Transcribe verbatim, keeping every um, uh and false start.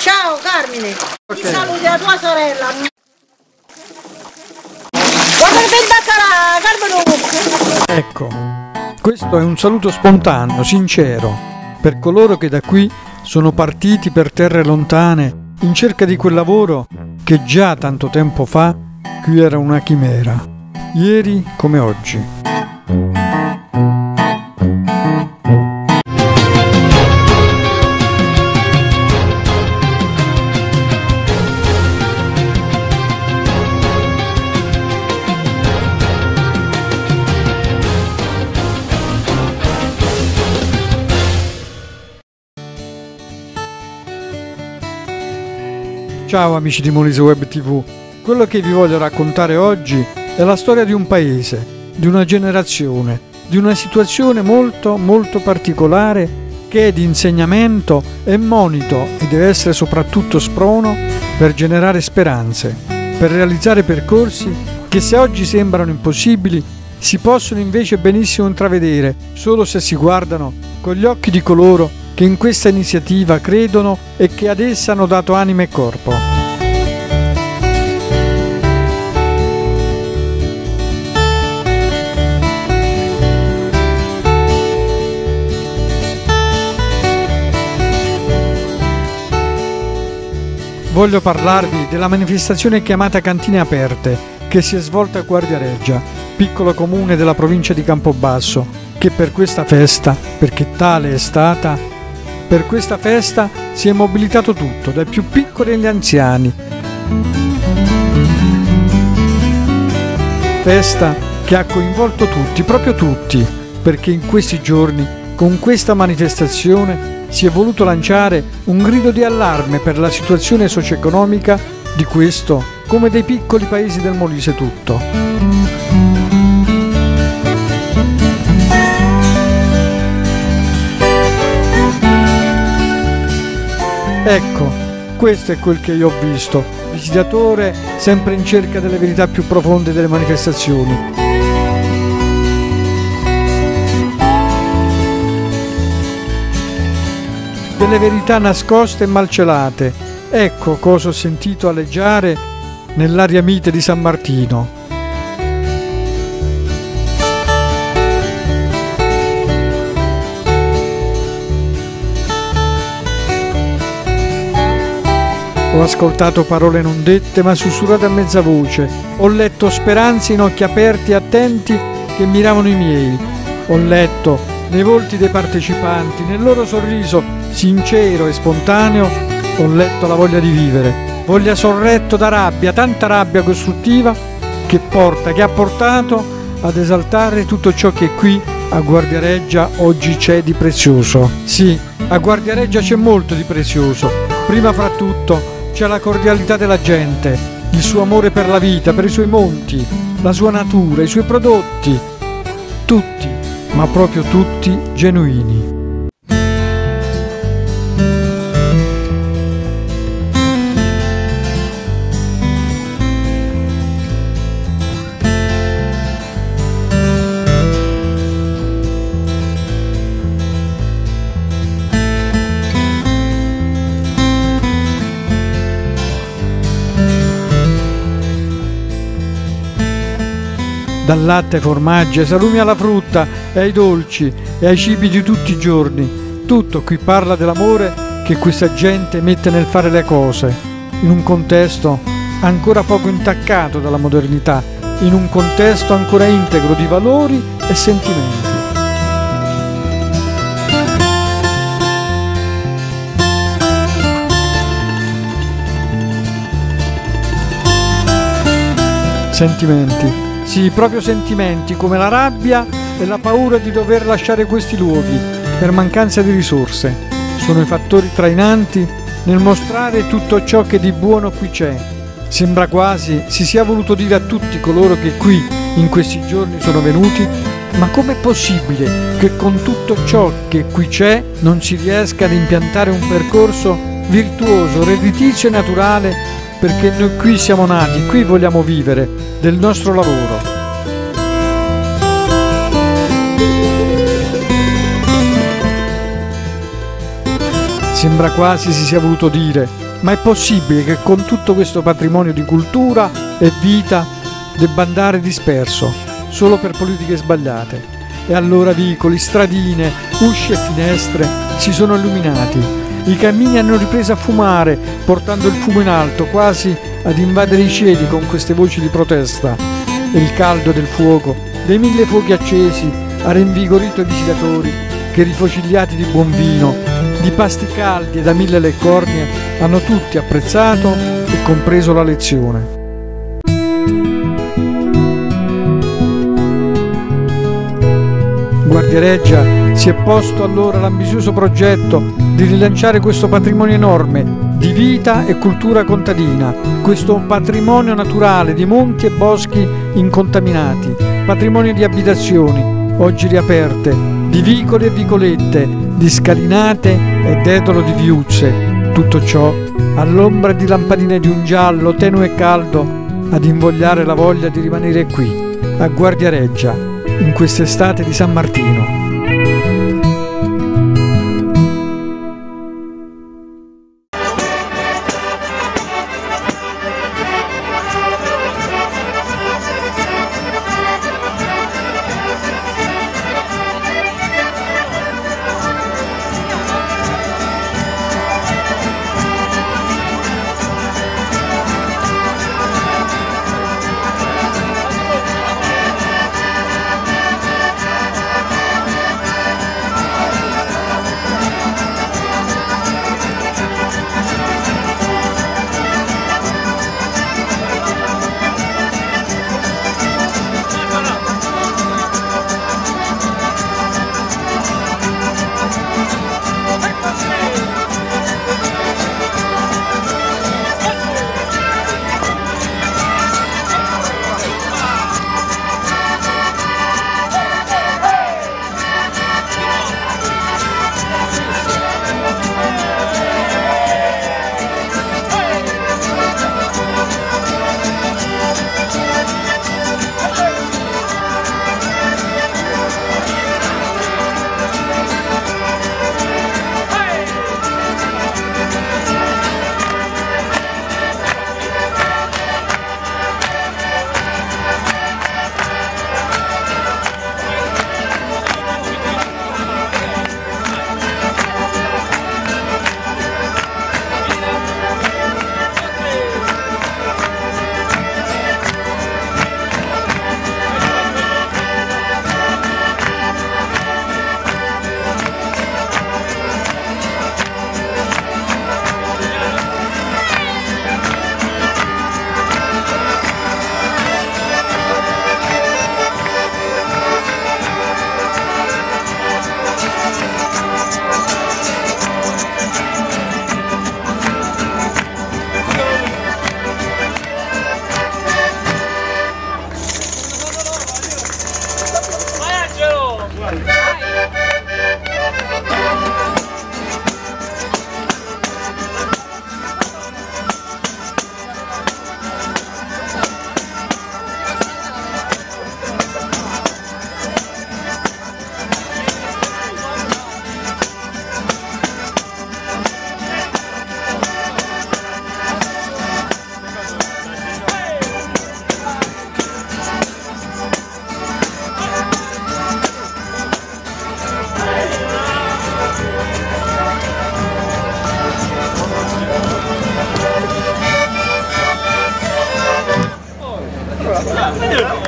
Ciao Carmine, Okay. ti saluti la tua sorella. Guarda che bel baccalà, Carmine. Ecco, questo è un saluto spontaneo, sincero, per coloro che da qui sono partiti per terre lontane in cerca di quel lavoro che già tanto tempo fa qui era una chimera, ieri come oggi. Ciao amici di Molise Web tivù, quello che vi voglio raccontare oggi è la storia di un paese, di una generazione, di una situazione molto molto particolare che è di insegnamento e monito e deve essere soprattutto sprono per generare speranze, per realizzare percorsi che se oggi sembrano impossibili si possono invece benissimo intravedere solo se si guardano con gli occhi di coloro che in questa iniziativa credono e che ad essa hanno dato anima e corpo. Voglio parlarvi della manifestazione chiamata Cantine Aperte, che si è svolta a Guardiareggia, piccolo comune della provincia di Campobasso, che per questa festa, perché tale è stata, per questa festa si è mobilitato tutto, dai più piccoli agli anziani. Festa che ha coinvolto tutti, proprio tutti, perché in questi giorni, con questa manifestazione, si è voluto lanciare un grido di allarme per la situazione socio-economica di questo, come dei piccoli paesi del Molise tutto. Ecco, questo è quel che io ho visto, visitatore sempre in cerca delle verità più profonde delle manifestazioni. Delle verità nascoste e malcelate, ecco cosa ho sentito aleggiare nell'aria mite di San Martino. Ho ascoltato parole non dette ma sussurrate a mezza voce. Ho letto speranze in occhi aperti e attenti che miravano i miei. Ho letto nei volti dei partecipanti, nel loro sorriso sincero e spontaneo, ho letto la voglia di vivere. Voglia sorretto da rabbia, tanta rabbia costruttiva che porta, che ha portato ad esaltare tutto ciò che qui a Guardiareggia oggi c'è di prezioso. Sì, a Guardiareggia c'è molto di prezioso. Prima fra tutto c'è la cordialità della gente, il suo amore per la vita, per i suoi monti, la sua natura, i suoi prodotti. Tutti, ma proprio tutti, genuini. Dal latte ai formaggi, ai salumi alla frutta e ai dolci e ai cibi di tutti i giorni. Tutto qui parla dell'amore che questa gente mette nel fare le cose, in un contesto ancora poco intaccato dalla modernità, in un contesto ancora integro di valori e sentimenti. Sentimenti. Sì, proprio sentimenti come la rabbia e la paura di dover lasciare questi luoghi per mancanza di risorse. Sono i fattori trainanti nel mostrare tutto ciò che di buono qui c'è. Sembra quasi si sia voluto dire a tutti coloro che qui in questi giorni sono venuti: ma com'è possibile che con tutto ciò che qui c'è non si riesca ad impiantare un percorso virtuoso, redditizio e naturale? Perché noi qui siamo nati, qui vogliamo vivere del nostro lavoro. Sembra quasi si sia voluto dire: Ma è possibile che con tutto questo patrimonio di cultura e vita debba andare disperso solo per politiche sbagliate? E allora vicoli, stradine, usci e finestre si sono illuminati. I cammini hanno ripreso a fumare, portando il fumo in alto, quasi ad invadere i cieli con queste voci di protesta. E il caldo del fuoco, dei mille fuochi accesi, ha rinvigorito i visitatori che, rifociliati di buon vino, di pasti caldi e da mille le cornie, hanno tutti apprezzato e compreso la lezione. Guardiareggia si è posto allora l'ambizioso progetto di rilanciare questo patrimonio enorme di vita e cultura contadina, questo patrimonio naturale di monti e boschi incontaminati, patrimonio di abitazioni oggi riaperte, di vicoli e vicolette, di scalinate ed edolo di viuzze. Tutto ciò all'ombra di lampadine di un giallo tenue e caldo ad invogliare la voglia di rimanere qui, a Guardiareggia, in quest'estate di San Martino. Yeah.